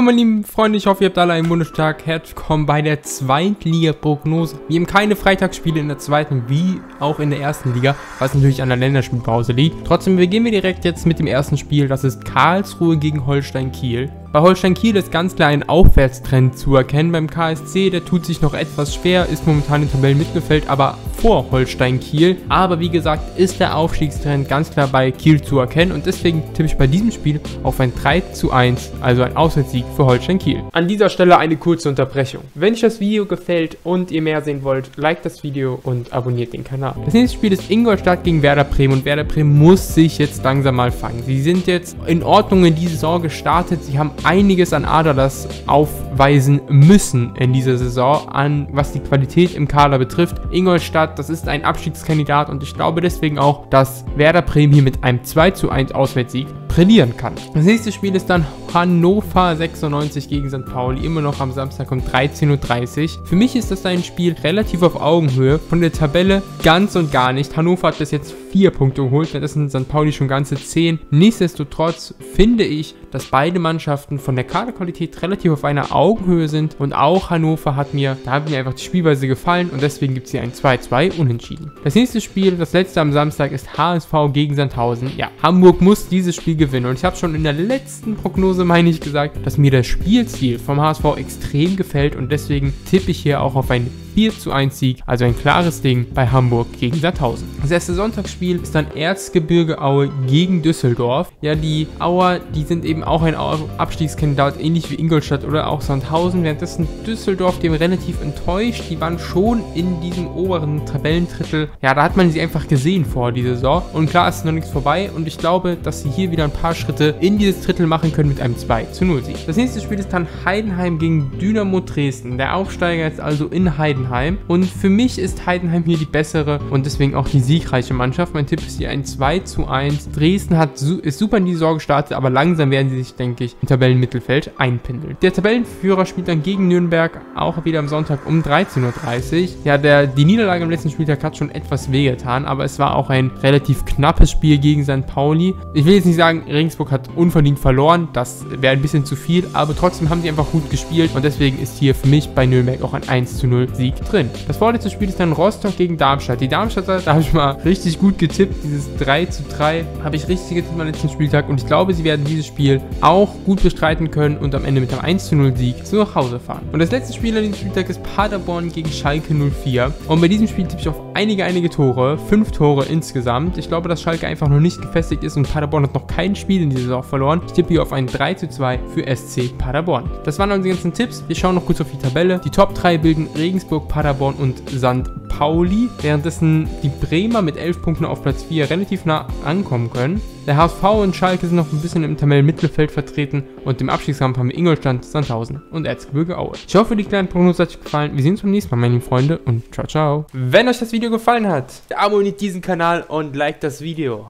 Willkommen, meine lieben Freunde, ich hoffe, ihr habt alle einen wunderschönen Tag. Herzlich willkommen bei der Zweitliga-Prognose. Wir haben keine Freitagsspiele in der zweiten, wie auch in der ersten Liga, was natürlich an der Länderspielpause liegt. Trotzdem beginnen wir direkt jetzt mit dem ersten Spiel, das ist Karlsruhe gegen Holstein Kiel. Bei Holstein Kiel ist ganz klar ein Aufwärtstrend zu erkennen. Beim KSC, der tut sich noch etwas schwer, ist momentan im Tabellenmittelfeld, aber vor Holstein Kiel. Aber wie gesagt, ist der Aufstiegstrend ganz klar bei Kiel zu erkennen und deswegen tippe ich bei diesem Spiel auf ein 3:1, also ein Auswärtssieg für Holstein Kiel. An dieser Stelle eine kurze Unterbrechung. Wenn euch das Video gefällt und ihr mehr sehen wollt, liked das Video und abonniert den Kanal. Das nächste Spiel ist Ingolstadt gegen Werder Bremen und Werder Bremen muss sich jetzt langsam mal fangen. Sie sind jetzt in Ordnung in die Saison gestartet, sie haben einiges an Ader, das aufweisen müssen in dieser Saison, an was die Qualität im Kader betrifft. Ingolstadt, das ist ein Abstiegskandidat und ich glaube deswegen auch, dass Werder Bremen hier mit einem 2:1 Auswärtssieg brillieren kann. Das nächste Spiel ist dann Hannover 96 gegen St. Pauli, immer noch am Samstag um 13:30 Uhr. Für mich ist das ein Spiel relativ auf Augenhöhe, von der Tabelle ganz und gar nicht. Hannover hat bis jetzt 4 Punkte geholt, das sind St. Pauli schon ganze 10. Nichtsdestotrotz finde ich, dass beide Mannschaften von der Kaderqualität relativ auf einer Augenhöhe sind und auch Hannover hat mir einfach die Spielweise gefallen und deswegen gibt es hier ein 2:2 unentschieden. Das nächste Spiel, das letzte am Samstag, ist HSV gegen Sandhausen. Ja, Hamburg muss dieses Spiel gewinnen und ich habe schon in der letzten Prognose, meine ich, gesagt, dass mir der Spielstil vom HSV extrem gefällt und deswegen tippe ich hier auch auf ein 4:1 Sieg, also ein klares Ding bei Hamburg gegen Sandhausen. Das erste Sonntagsspiel ist dann Erzgebirge Aue gegen Düsseldorf. Ja, die Auer, die sind eben auch ein Abstiegskandidat, ähnlich wie Ingolstadt oder auch Sandhausen, währenddessen Düsseldorf, dem relativ enttäuscht, die waren schon in diesem oberen Tabellendrittel. Ja, da hat man sie einfach gesehen vor dieser Saison und klar ist noch nichts vorbei und ich glaube, dass sie hier wieder ein paar Schritte in dieses Drittel machen können mit einem 2:0 Sieg. Das nächste Spiel ist dann Heidenheim gegen Dynamo Dresden. Der Aufsteiger ist also in Heidenheim. Und für mich ist Heidenheim hier die bessere und deswegen auch die siegreiche Mannschaft. Mein Tipp ist hier ein 2:1. Dresden ist super in die Saison gestartet, aber langsam werden sie sich, denke ich, im Tabellenmittelfeld einpendeln. Der Tabellenführer spielt dann gegen Nürnberg, auch wieder am Sonntag um 13:30 Uhr. Ja, die Niederlage am letzten Spieltag hat schon etwas wehgetan, aber es war auch ein relativ knappes Spiel gegen St. Pauli. Ich will jetzt nicht sagen, Regensburg hat unverdient verloren, das wäre ein bisschen zu viel, aber trotzdem haben sie einfach gut gespielt und deswegen ist hier für mich bei Nürnberg auch ein 1:0 Sieg drin. Das vorletzte Spiel ist dann Rostock gegen Darmstadt. Die Darmstadter, da habe ich mal richtig gut getippt. Dieses 3:3 habe ich richtig getippt am letzten Spieltag und ich glaube, sie werden dieses Spiel auch gut bestreiten können und am Ende mit einem 1:0 Sieg zu nach Hause fahren. Und das letzte Spiel an diesem Spieltag ist Paderborn gegen Schalke 04 und bei diesem Spiel tippe ich auf einige Tore, 5 Tore insgesamt. Ich glaube, dass Schalke einfach noch nicht gefestigt ist und Paderborn hat noch kein Spiel in dieser Saison verloren. Ich tippe hier auf ein 3:2 für SC Paderborn. Das waren unsere ganzen Tipps. Wir schauen noch kurz auf die Tabelle. Die Top 3 bilden Regensburg, Paderborn und St. Pauli, währenddessen die Bremer mit 11 Punkten auf Platz 4 relativ nah ankommen können. Der HSV und Schalke sind noch ein bisschen im Tabellenmittelfeld vertreten und im Abstiegskampf haben wir Ingolstadt, Sandhausen und Erzgebirge Aue. Ich hoffe, die kleine Prognose hat euch gefallen. Wir sehen uns beim nächsten Mal, meine lieben Freunde, und ciao, ciao. Wenn euch das Video gefallen hat, abonniert diesen Kanal und liked das Video.